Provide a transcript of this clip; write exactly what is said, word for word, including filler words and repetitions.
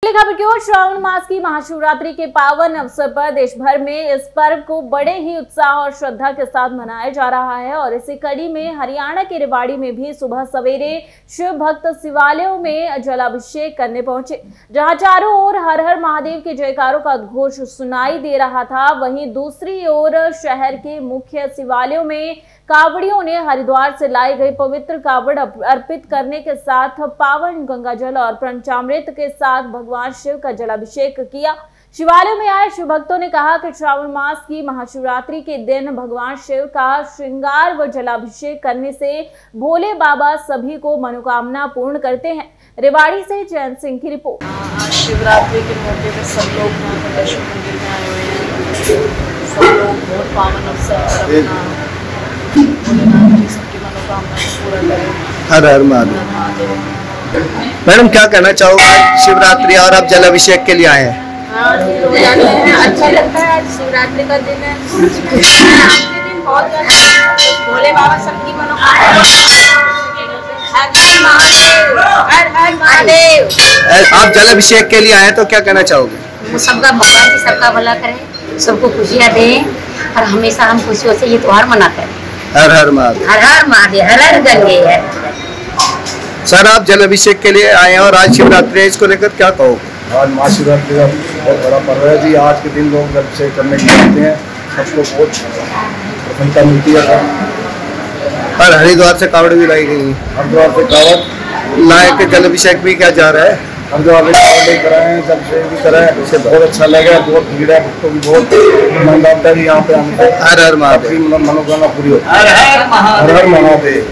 खबर की ओर श्रावण मास की महाशिवरात्रि के पावन अवसर पर देश भर में इस पर्व को बड़े ही उत्साह और श्रद्धा के साथ मनाया जा रहा है और इसी कड़ी में हरियाणा के रेवाड़ी में भी सुबह सवेरे शिव भक्त शिवालयों में जलाभिषेक करने पहुंचे, जहां चारों ओर हर हर महादेव के जयकारों का घोष सुनाई दे रहा था। वहीं दूसरी ओर शहर के मुख्य शिवालयों में कावड़ियों ने हरिद्वार से लाई गई पवित्र कावड़ अर्पित करने के साथ पावन गंगाजल और पंचामृत के साथ भगवान शिव का जलाभिषेक किया। शिवालय में आए शिव भक्तों ने कहा कि श्रावण मास की महाशिवरात्रि के दिन भगवान शिव का श्रृंगार व जलाभिषेक करने से भोले बाबा सभी को मनोकामना पूर्ण करते हैं। रेवाड़ी से जैन सिंह की रिपोर्ट। आज शिवरात्रि के मौके पर सब लोग महाकालेश्वर मंदिर में आए हुए हैं। सब लोग बहुत पावन अवसर पर अपना भोलेनाथ जी सबकी मनोकामना पूरा करें। हर हर महादेव। मैडम क्या कहना चाहोगे, शिवरात्रि और आप जलाभिषेक के लिए आए हैं? हाँ जी, अच्छा लगता है। आज शिवरात्रि का दिन है, खुशी है। आज के दिन बहुत ज्यादा भोले बाबा सबकी मनोकामना। हर हर महादेव, हर हर महादेव। आप जलाभिषेक के लिए आए तो क्या कहना चाहोगे? सबका भगवान जी सबका भला करे, सबको खुशियाँ दें और हमेशा हम खुशियों से ये त्योहार मनाते हैं। हर हर महादेव। हर हर महादेव, हर हर गंगे है। सर, आप जलाभिषेक के लिए आए हैं और आज शिवरात्रि है, इसको लेकर क्या कहो? आज महाशिवरात्रि का बहुत बड़ा पर्व है जी। आज के दिन लोग जलाभिषेक करने के लिए आते हैं, सबको बहुत प्रसन्नता मिलती है। और हरिद्वार से कावड़ भी लाई गई। हरिद्वार से कावड़ लाए के जलाभिषेक भी क्या जा रहा है? हरिद्वार में कावड़ भी कराए, जलाभिषेक भी कराए, इससे बहुत अच्छा लगा। बहुत भीड़ है, भक्तों की बहुत मनोकामना भी यहाँ पे हमको हर हर महादेव। मनोकामना पूरी होती है। हर हर महादेव।